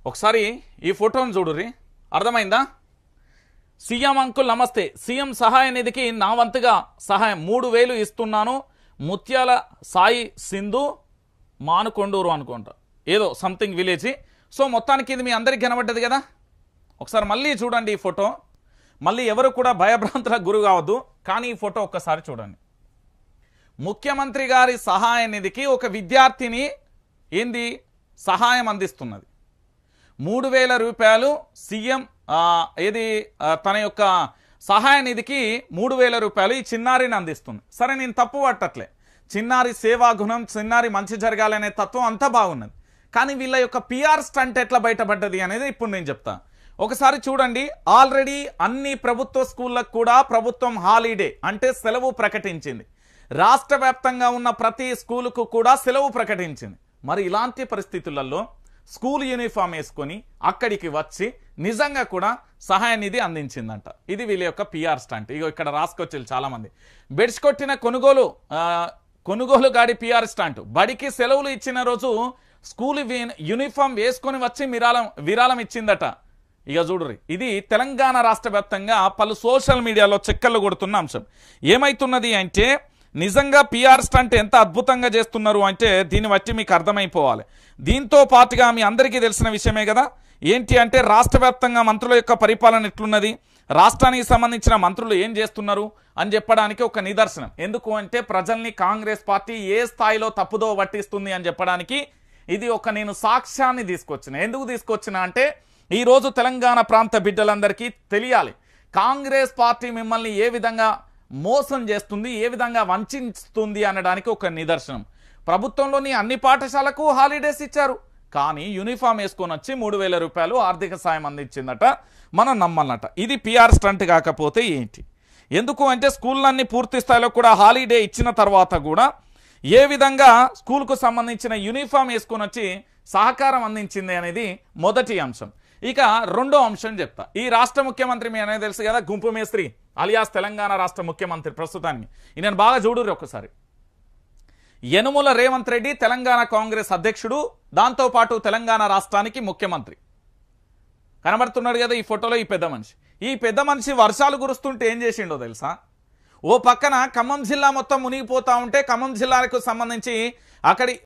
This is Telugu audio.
ఒకసారి ఈ ఫోటోను చూడుర్రి, అర్థమైందా? సీఎం అంకుల్ నమస్తే, సీఎం సహాయ నిధికి నా వంతుగా సహాయం 3000 ఇస్తున్నాను. ముత్యాల సాయి సింధు మానుకొండూరు అనుకుంటా, ఏదో సంథింగ్ విలేజ్. సో మొత్తానికి ఇది మీ అందరికి కనబడ్డది కదా. ఒకసారి మళ్ళీ చూడండి ఈ ఫోటో. మళ్ళీ ఎవరు కూడా భయభ్రాంతులకు గురి కావద్దు, కానీ ఈ ఫోటో ఒక్కసారి చూడండి. ముఖ్యమంత్రి గారి సహాయ నిధికి ఒక విద్యార్థిని ఏంది సహాయం అందిస్తున్నది. 3000 రూపాయలు సీఎం ఏది తన యొక్క సహాయ నిధికి 3000 రూపాయలు ఈ చిన్నారిని అందిస్తుంది. సరే, నేను తప్పు పట్టట్లే, చిన్నారి సేవా గుణం, చిన్నారి మంచి జరగాలనే తత్వం అంతా బాగున్నది. కానీ వీళ్ళ యొక్క పిఆర్ స్టంట్ ఎట్లా బయటపడ్డది అనేది ఇప్పుడు నేను చెప్తా. ఒకసారి చూడండి. ఆల్రెడీ అన్ని ప్రభుత్వ స్కూళ్ళకు కూడా ప్రభుత్వం హాలిడే అంటే సెలవు ప్రకటించింది. రాష్ట్ర వ్యాప్తంగా ఉన్న ప్రతి స్కూలుకు కూడా సెలవు ప్రకటించింది. మరి ఇలాంటి పరిస్థితులలో స్కూల్ యూనిఫామ్ వేసుకొని అక్కడికి వచ్చి నిజంగా కూడా సహాయ నిధి అందించిందంట. ఇది వీళ్ళ యొక్క పిఆర్ స్టంట్. ఇగో ఇక్కడ రాసుకొచ్చారు చాలామంది. బెడ్స్ కొట్టిన కొనుగోలు గాడి పిఆర్ స్టంట్. బడికి సెలవులు ఇచ్చిన రోజు స్కూల్ యూనిఫామ్ వేసుకొని వచ్చి విరాళం ఇచ్చిందట. ఇక చూడుర్రి, ఇది తెలంగాణ రాష్ట్ర వ్యాప్తంగా పలు సోషల్ మీడియాలో చెక్కర్లు కొడుతున్న అంశం. ఏమైతున్నది అంటే నిజంగా పిఆర్ స్టంట్ ఎంత అద్భుతంగా చేస్తున్నారు అంటే దీన్ని బట్టి మీకు అర్థమైపోవాలి. దీంతో పాటుగా మీ అందరికీ తెలిసిన విషయమే కదా, ఏంటి అంటే రాష్ట్ర వ్యాప్తంగా మంత్రుల యొక్క పరిపాలన ఎట్లున్నది, రాష్ట్రానికి సంబంధించిన మంత్రులు ఏం చేస్తున్నారు అని చెప్పడానికి ఒక నిదర్శనం. ఎందుకు అంటే ప్రజల్ని కాంగ్రెస్ పార్టీ ఏ స్థాయిలో తప్పుదో పట్టిస్తుంది అని చెప్పడానికి ఇది ఒక నేను సాక్ష్యాన్ని తీసుకొచ్చిన. ఎందుకు తీసుకొచ్చిన అంటే ఈరోజు తెలంగాణ ప్రాంత బిడ్డలందరికీ తెలియాలి, కాంగ్రెస్ పార్టీ మిమ్మల్ని ఏ విధంగా మోసం చేస్తుంది, ఏ విధంగా వంచిస్తుంది అనడానికి ఒక నిదర్శనం. ప్రభుత్వంలోని అన్ని పాఠశాలకు హాలిడేస్ ఇచ్చారు, కానీ యూనిఫామ్ వేసుకొని వచ్చి 3000 రూపాయలు ఆర్థిక సాయం అందించిందట. మనం నమ్మన్నట. ఇది పిఆర్ స్టంట్ కాకపోతే ఏంటి? ఎందుకు అంటే స్కూళ్ళన్నీ పూర్తి స్థాయిలో కూడా హాలిడే ఇచ్చిన తర్వాత కూడా ఏ విధంగా స్కూల్కు సంబంధించిన యూనిఫామ్ వేసుకొని వచ్చి సహకారం అందించింది అనేది మొదటి అంశం. ఇక రెండో అంశం చెప్తా. ఈ రాష్ట్ర ముఖ్యమంత్రి మీ అనేది తెలుసు కదా, గుంపు మేస్త్రి అలియాస్ తెలంగాణ రాష్ట్ర ముఖ్యమంత్రి ప్రస్తుతానికి. ఈయన బాగా చూడుర్రి ఒకసారి. యనుమల రేవంత్ రెడ్డి తెలంగాణ కాంగ్రెస్ అధ్యక్షుడు, దాంతోపాటు తెలంగాణ రాష్ట్రానికి ముఖ్యమంత్రి. కనబడుతున్నాడు కదా ఈ ఫోటోలో ఈ పెద్ద మనిషి. ఈ పెద్ద మనిషి వర్షాలు కురుస్తుంటే ఏం చేసిండో తెలుసా? ఓ పక్కన ఖమ్మం జిల్లా మొత్తం మునిగిపోతా ఉంటే ఖమ్మం జిల్లాకు సంబంధించి అక్కడి